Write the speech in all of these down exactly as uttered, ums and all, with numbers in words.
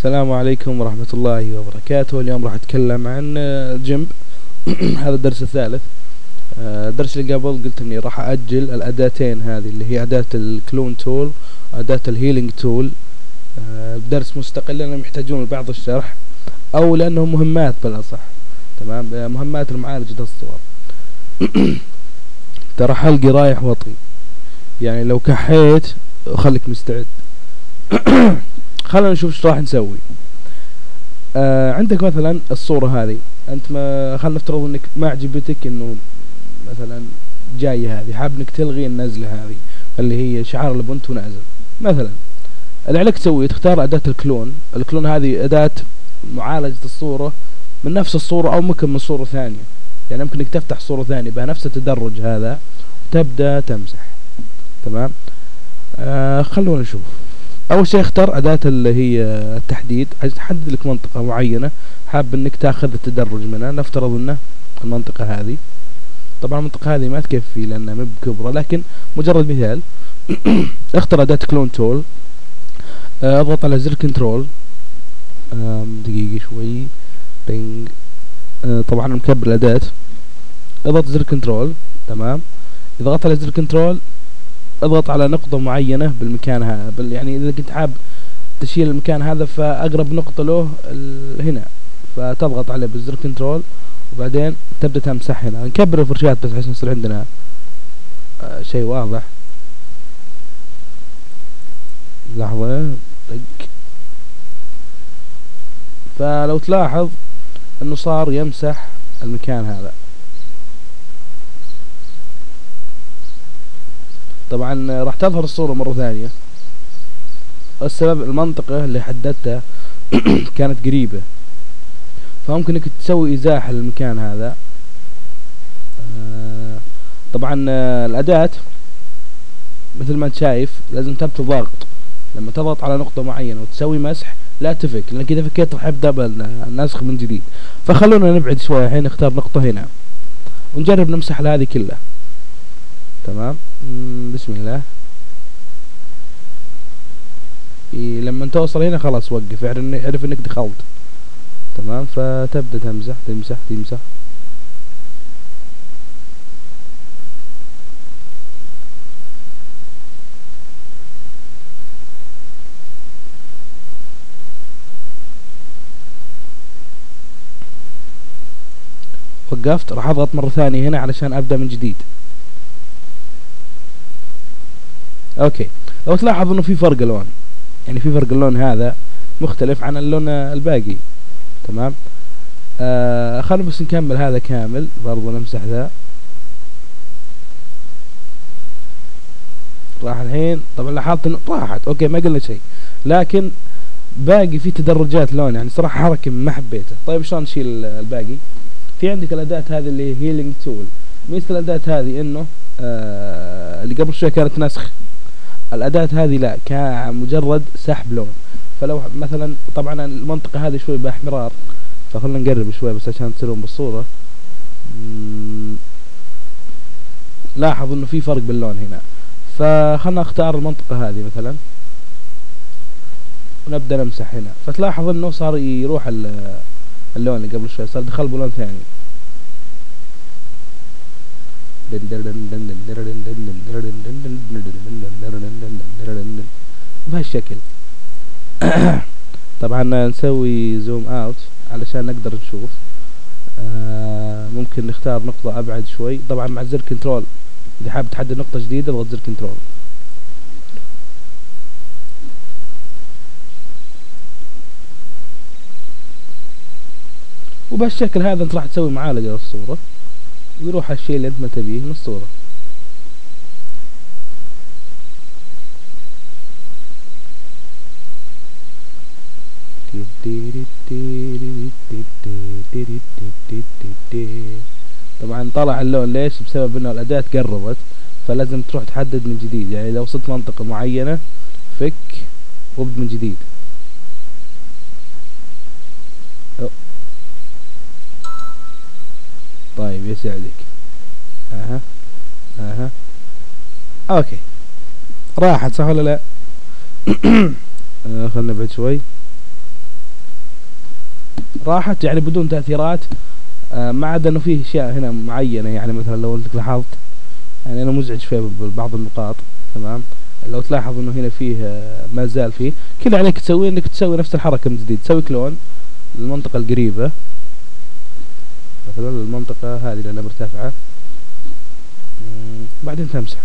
السلام عليكم ورحمة الله وبركاته. اليوم راح أتكلم عن جيمب. هذا الدرس الثالث. الدرس اللي قبل قلت إني راح أأجل الأداتين هذه اللي هي أداة الكلون تول وأداة الهيلينج تول درس مستقل لأنهم يحتاجون لبعض الشرح أو لأنهم مهمات بالأصح. تمام، مهمات لمعالجة الصور. ترى حلقي رايح وطي، يعني لو كحيت خليك مستعد. خلينا نشوف ايش راح نسوي. آه عندك مثلا الصورة هذه، انت ما خلينا نفترض انك ما عجبتك انه مثلا جاية هذه، حاب انك تلغي النزلة هذه اللي هي شعار البونتو نازل مثلا. اللي عليك تسويه تختار أداة الكلون. الكلون هذه أداة معالجة الصورة من نفس الصورة أو ممكن من صورة ثانية، يعني ممكن انك تفتح صورة ثانية بها نفس التدرج هذا وتبدأ تمسح. تمام. آه خلونا نشوف. اول شيء اختار اداة اللي هي التحديد، تحدد لك منطقة معينة حاب انك تاخذ التدرج منها. نفترض انه المنطقة هذه، طبعا المنطقة هذه ما تكفي لانها مو بكبرى لكن مجرد مثال. اختر اداة كلون تول، اضغط على زر كنترول. دقيقة شوي بينج. طبعا مكبر الاداة، اضغط زر كنترول. تمام، اضغط على زر كنترول، اضغط على نقطة معينة بالمكان هذا بال يعني اذا كنت حاب تشيل المكان هذا فاقرب نقطة له هنا، فتضغط عليه بالزر كنترول وبعدين تبدأ تمسح هنا. نكبر الفرشات بس عشان يصير عندنا آه شيء واضح. لحظة طق. فلو تلاحظ انه صار يمسح المكان هذا. طبعا راح تظهر الصورة مرة ثانية. السبب المنطقة اللي حددتها كانت قريبة، فممكن انك تسوي ازاحة للمكان هذا. آه طبعا آه الاداة مثل ما انت شايف لازم تبت ضغط. لما تضغط على نقطة معينة وتسوي مسح لا تفك، لانك اذا فكيت راح يبدأ النسخ من جديد. فخلونا نبعد شوية الحين، نختار نقطة هنا ونجرب نمسح هذه كلها. تمام، بسم الله. إيه لما توصل هنا خلاص وقف، اعرف انك دخلت. تمام، فتبدأ تمسح تمسح تمسح. وقفت، راح اضغط مرة ثانية هنا علشان ابدأ من جديد. اوكي، لو تلاحظ انه في فرق لون، يعني في فرق اللون هذا مختلف عن اللون الباقي. تمام. آه خلينا بس نكمل هذا كامل برضو، نمسح ذا. راح الحين، طبعا لاحظت انه راحت اوكي ما قلنا شيء، لكن باقي في تدرجات لون، يعني صراحة حركة ما حبيته. طيب شلون نشيل الباقي؟ في عندك الاداة هذه اللي هي هيلينج تول. ميزة الاداة هذه انه آه اللي قبل شوي كانت نسخ، الأداة هذه لا، كمجرد سحب لون. فلو مثلا طبعا المنطقة هذه شوي بأحمرار، فخلنا نقرب شوي بس عشان تصيرون بالصورة. لاحظ انه في فرق باللون هنا، فخلنا اختار المنطقة هذه مثلا ونبدأ نمسح هنا. فتلاحظ انه صار يروح اللون اللي قبل شوي، صار دخل بلون ثاني بهالشكل. طبعا نسوي زوم اوت علشان نقدر نشوف. آه ممكن نختار نقطة ابعد شوي، طبعا مع زر كنترول اذا حاب تحدد نقطة جديدة اضغط زر كنترول. وبهالشكل هذا انت راح تسوي معالجة للصورة ويروح هالشيء اللي انت ما تبيه من الصورة. طبعا طلع اللون ليش؟ بسبب انه الاداة قربت، فلازم تروح تحدد من جديد. يعني اذا وصلت منطقة معينة فك وابد من جديد. أو. طيب يسعدك. اها اها اوكي، راحت صح ولا لا؟ آه خلنا نبعد شوي. راحت يعني بدون تأثيرات. آه ما عدا انه فيه اشياء هنا معينة، يعني مثلا لو انك لاحظت يعني انا مزعج في بعض النقاط. تمام، لو تلاحظ انه هنا فيه آه ما زال فيه. كل عليك تسوي انك تسوي نفس الحركة من جديد، تسوي كلون للمنطقة القريبة، مثلا المنطقة هذه لأنها مرتفعة، بعدين تمسحه.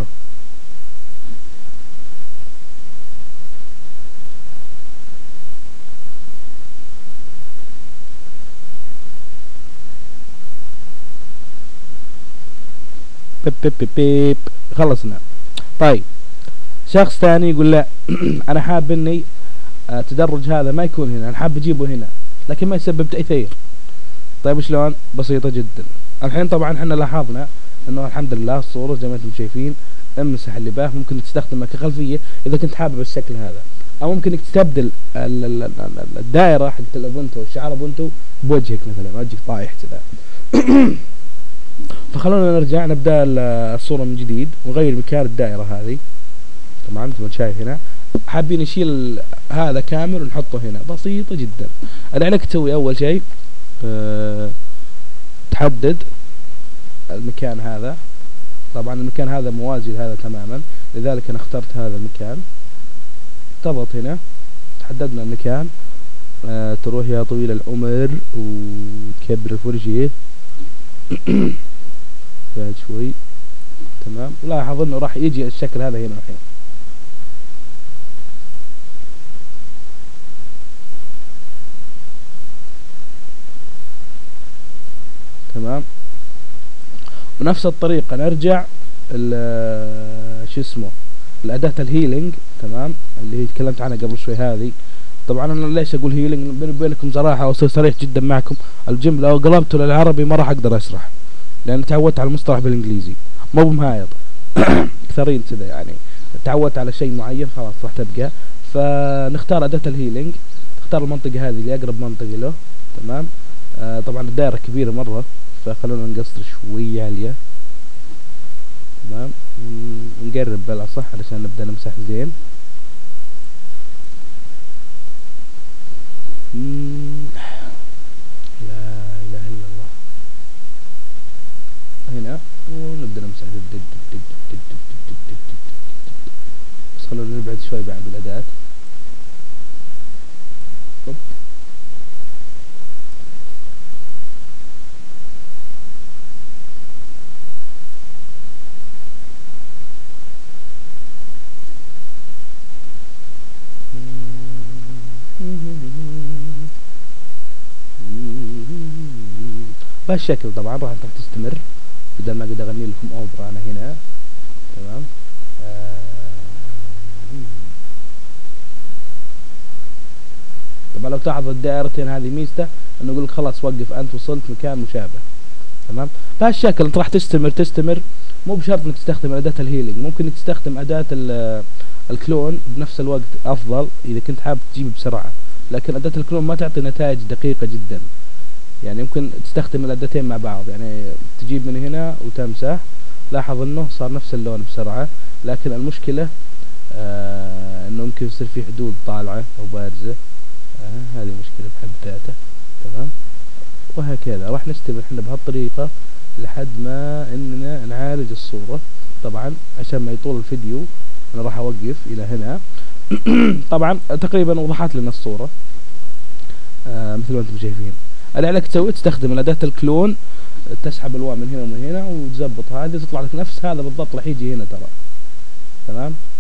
بيب بيب بيب بيب خلصنا. طيب شخص ثاني يقول لا انا حاب اني التدرج هذا ما يكون هنا، انا حاب اجيبه هنا لكن ما يسبب تأثير. طيب شلون؟ بسيطة جدا. الحين طبعا احنا لاحظنا انه الحمد لله الصورة زي ما انتم شايفين، امسح اللباف ممكن تستخدمها كخلفية اذا كنت حابب الشكل هذا، او ممكن انك تستبدل الدائرة حقت الابونتو والشعار ابونتو بوجهك، مثلا وجهك طايح كذا. فخلونا نرجع نبدأ الصورة من جديد ونغير مكان الدائرة هذه. تمام مثل ما شايف هنا، حابين نشيل هذا كامل ونحطه هنا، بسيطة جدا. اللي عليك تسوي اول شيء أه تحدد المكان هذا. طبعا المكان هذا موازي لهذا تماما، لذلك انا اخترت هذا المكان. تضغط هنا، تحددنا المكان. أه تروح يا طويل العمر وتكبر الفرجية بعد شوي. تمام، ولاحظ انه راح يجي الشكل هذا هنا الحين. تمام، ونفس الطريقة نرجع شو اسمه الأداة الهيلينج. تمام، اللي هي تكلمت عنها قبل شوي هذه. طبعا انا ليش اقول هيلينج؟ بيني وبينكم صراحة واصير صريح جدا معكم، الجيم لو قلبته للعربي ما راح اقدر اشرح، لان تعودت على المصطلح بالانجليزي، مو بمهايط كثرين كذا يعني. تعودت على شيء معين خلاص راح تبقى. فنختار أداة الهيلينج، تختار المنطقة هذه اللي اقرب منطقة له. تمام، آه طبعا الدائرة كبيرة مرة، فخلونا نقصر شوية عالية. تمام، نقرب بالاصح علشان نبدأ نمسح زين. لا اله الا الله. هنا ونبدأ نمسح دب دب دب دب دب دب دب دب. بس خلونا نبعد شوي بعد الأداة. بهالشكل طبعا راح تستمر، بدل ما قد اغني لكم اوبرا انا هنا. تمام، آه طبعا لو تلاحظ الدائرتين هذه ميزته انه يقول لك خلاص وقف انت وصلت مكان مشابه. تمام، بهالشكل انت راح تستمر تستمر. مو بشرط انك تستخدم اداة الهيلينج، ممكن انك تستخدم اداة الكلون بنفس الوقت افضل اذا كنت حابب تجيب بسرعة، لكن اداة الكلون ما تعطي نتائج دقيقة جدا. يعني يمكن تستخدم الاداتين مع بعض، يعني تجيب من هنا وتمسح، لاحظ انه صار نفس اللون بسرعة، لكن المشكلة آه انه يمكن يصير في حدود طالعة او بارزة. آه هذه مشكلة بحد ذاتها. تمام، وهكذا راح نستمر احنا بهالطريقة لحد ما اننا نعالج الصورة. طبعا عشان ما يطول الفيديو انا راح اوقف الى هنا. طبعا تقريبا وضحت لنا الصورة آه مثل ما انتم شايفين. اللي عليك تسوي تستخدم الأداة الكلون، تسحب الوان من هنا ومن هنا وتزبط هذه، تطلع لك نفس هذا بالضبط راح يجي هنا ترى. تمام،